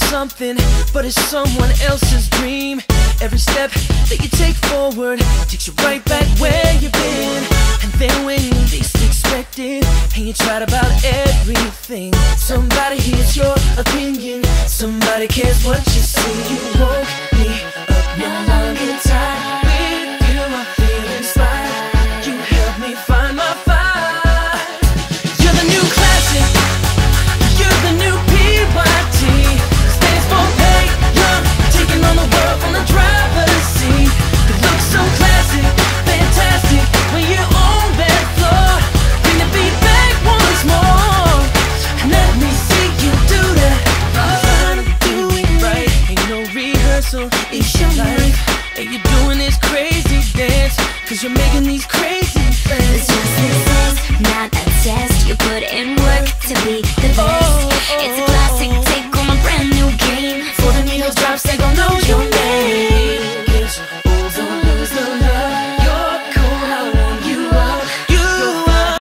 something, but it's someone else's dream. Every step that you take forward takes you right back where you've been. And then when you least expect it, and you tried about everything, somebody hears your opinion, somebody cares what you see. You woke me up, no longer tired. With you I feel inspired. You helped me find my fire. You're the new classic. You're the new PYT. Stands for pay young, taking on the world from the driver's seat. It looks so classic, fantastic when you're on that floor. Bring the beat back once more. Let me see you do that. Trying to do it right, ain't no rehearsal. It's your life.